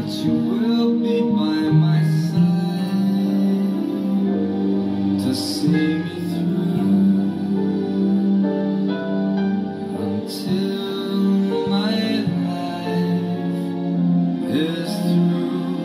you will be by my side to see me through until my life is through.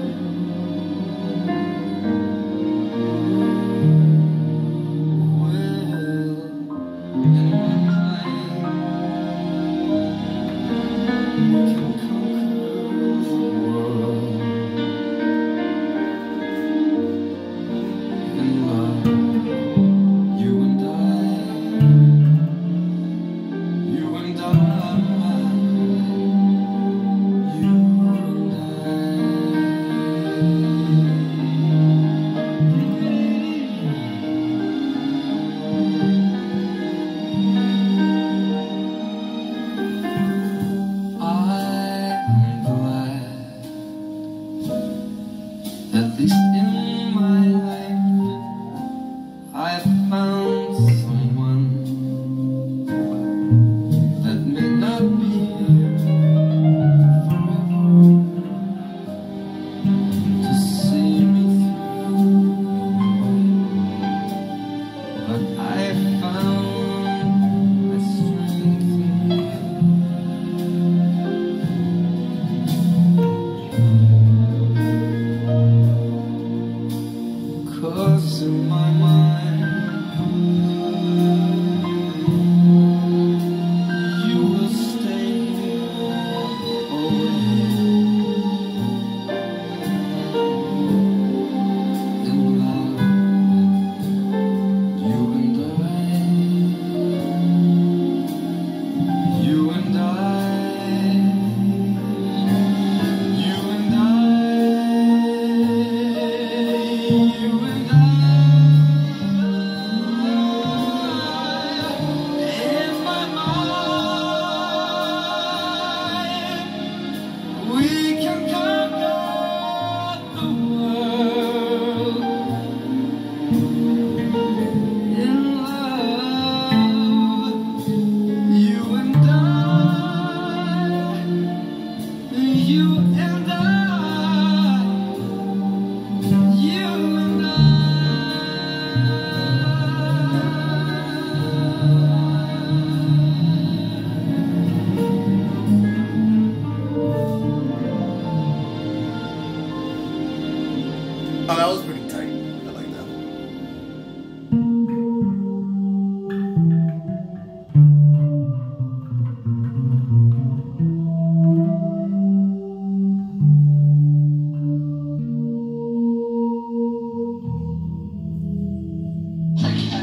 At least in my life, I found someone that may not be here forever to see me through, but I found my strength in you. 'Cause in my mind, you will stay always in love, you and I, you and I, you and I, you and I. We can conquer the world in love, you and I, you